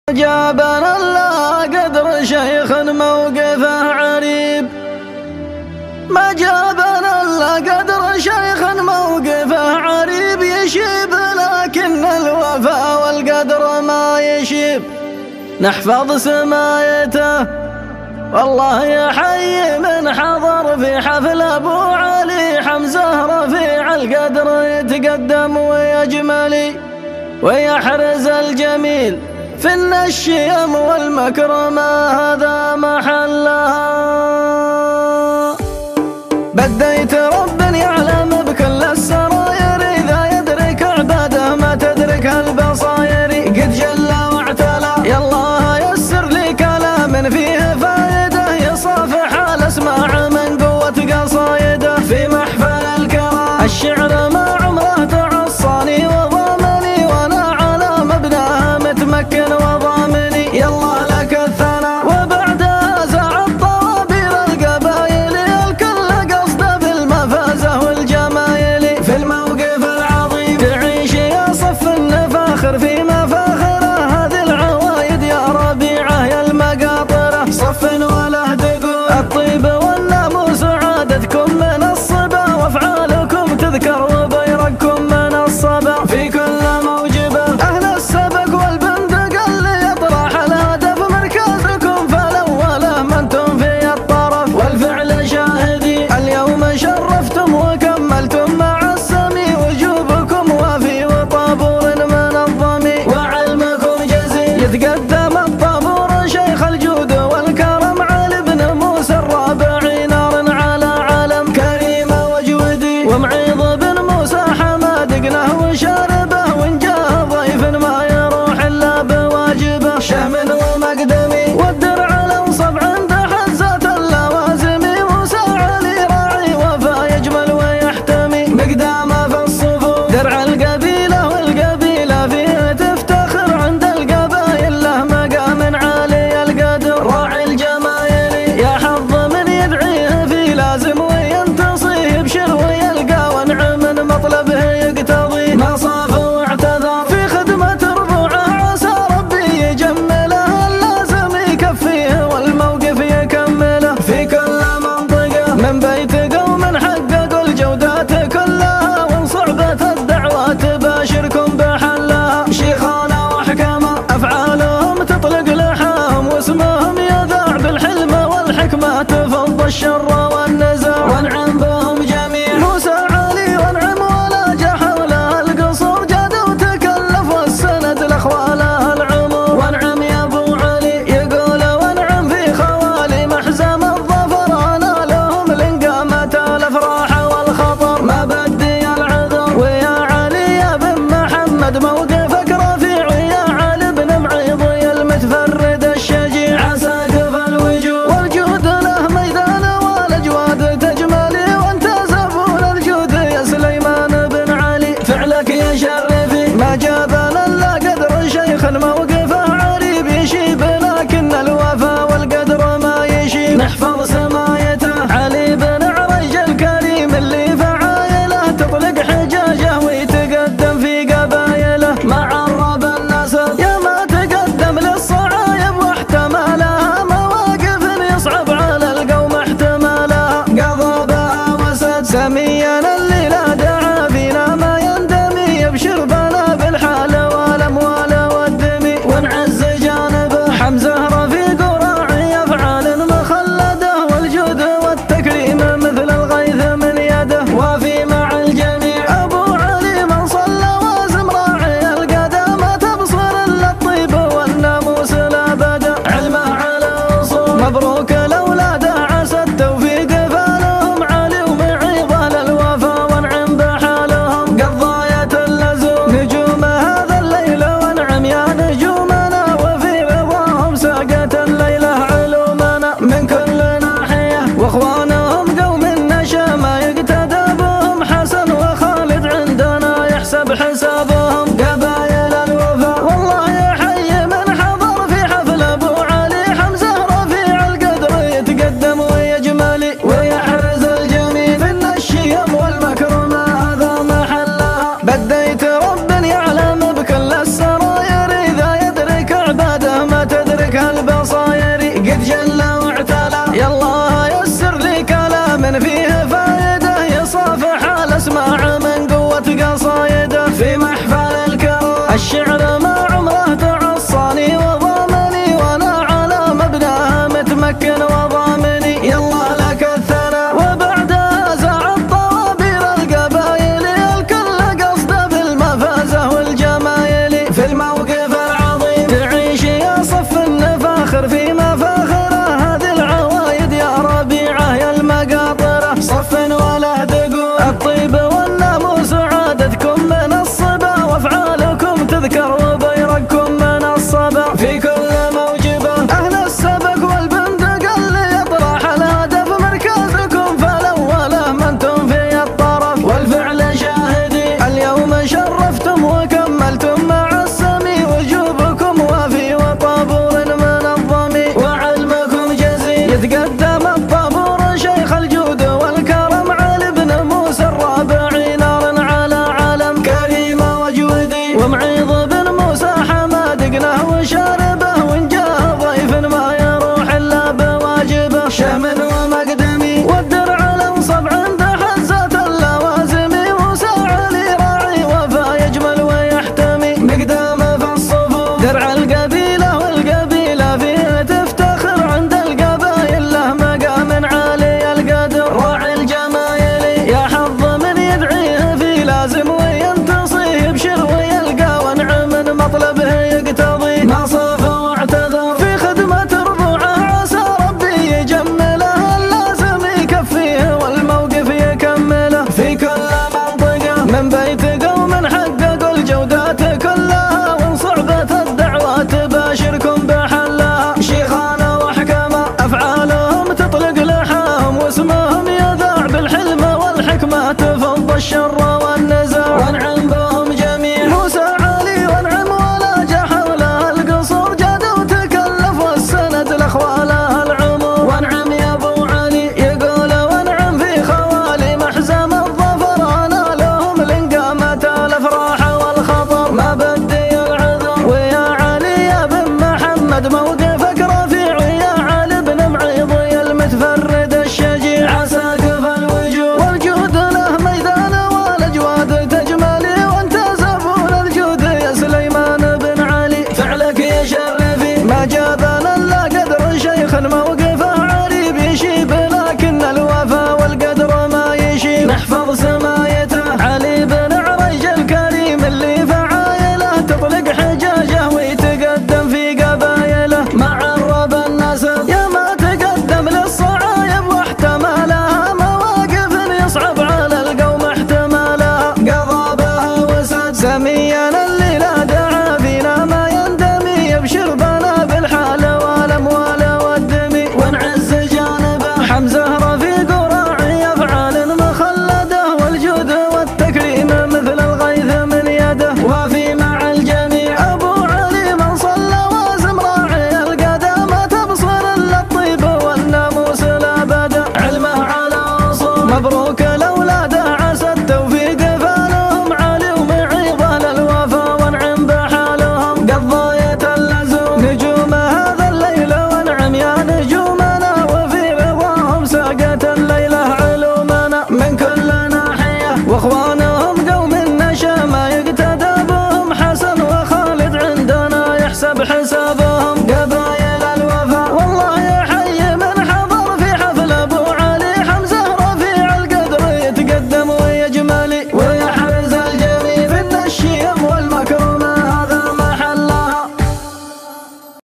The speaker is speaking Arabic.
جابنا الله قدر شيخ موقفه عريب، ما جابنا الله قدر شيخ موقفه عريب، يشيب لكن الوفا والقدر ما يشيب. نحفظ سمايته والله يا حي من حضر في حفل ابو علي حمزه رفيع القدر يتقدم ويجملي ويحرز الجميل في الشيم والمكرمة هذا محلها. بديت رب يعلم بكل السراير إذا يدرك عباده ما تدرك البصاير. قد جل واعتلى يا الله يسر لي كلام فيه فائدة يصافح الأسماع من قوة قصايده. في محفل الكرام الشعر ما عمره تعصاني وضامني وانا على مبناه متمكن وضامني. يالله لك الثناء وبعدها زع الطوابير القبايل الكل قصده بالمفازة والجمايل. في الموقف العظيم تعيش يا صف النفاخر في مفاخره هذه العوايد يا ربيعه يا المقاطره. صف وله دقون الطيب والناموس عادتكم من الصبا وافعالكم تذكر وبيرقكم من الصبا. في كل موجبه اهل السبق والبندق اللي يطرح الهدف مركزكم فالاوله ما انتم في الطرف والفعل شاهدي. اليوم شرفتم وكملتم مع السمي وجوبكم وافي وطابور من الضمي وعلمكم جزيل. يتقدم الطابور شيخ الجود والكرم علي بن موسى الرابعي نار على علم كريمه وجودي ومعيض بن موسى حماد قنه وشاربه وان جاء ضيف ما يروح الا بواجبه. شهم ومقدمي والدرع الانصب عند حزات اللوازم موسى علي راعي وفا يجمل ويحتمي. مقدامه في الصفوف درع القبيله والقبيله فيه تفتخر عند القبايل له جل واعتلى. يلا يسر لي كلام فيه فايدة يصافح الأسماع من قوة قصايده. في محفل الكرم الشعر ما عمره تعصاني وضامني، وانا على مبناه متمكن وضامني. يلا لك الثناء وبعدها زع الطوابير القبايل، الكل قصده بالمفازة والجمايل. في الموقف العظيم تعيش يا صف النفاخر في مفاخره، هذه العوايد يا ربيعه يا المقاطره. صف ولا تقول الطيب والناموس عادتكم من الصبا، وافعالكم تذكر وبيرقكم من الصبا. في كل موجبه اهل السبق والبندق اللي يطرح الهدف مركزكم، فالاول منتم في الطرف والفعل شاهدي. اليوم شرفتم وكملتم مع السمي، وجوبكم وافي وطابور منظم، وعلمكم جزيل. يتقدم الطابور شيخ الجود والكرم علي بن موسى الرابعي، نار على علم كريمه وجودي. ومعيض بن موسى حماد قناه وشاربه، وان جاه ضيف ما يروح الا بواجبه. شهم ومقدمي والدرع الانصب عند حزة اللوازم، موسى علي راعي وفا يجمل ويحتمي. مقدام في الصفوف درع القبيله، والقبيله فيه تفتخر عند القبايل، له مقام عالي القدر راعي الجمايل. يا حظ من يدعيه في لازم وينتصي، يبشر ويلقى ونعم من مطلبه يقتضي. ما صاف واعتذر في خدمة ربوعه، عسى ربي يجمله، اللازم يكفيه والموقف يكمله. في كل منطقة من بيت قوم حققوا الجودات كلها، وان صعبت الدعوات باشركم بحلها. شيخان وحكمة افعالهم تطلق لحاهم، واسمهم يذاع بالحلم والحكمة تفض الشر والنزاع. وانعم بهم جميع موسى علي وانعم ولا جحوله القصور، جاد وتكلف والسند لاخواله العمر. وانعم يا ابو علي يقول وانعم في خوالي، محزم الظفر انا لهم لانقامة الافراح والخطر. ما بدي العذر ويا علي يا بن محمد موقف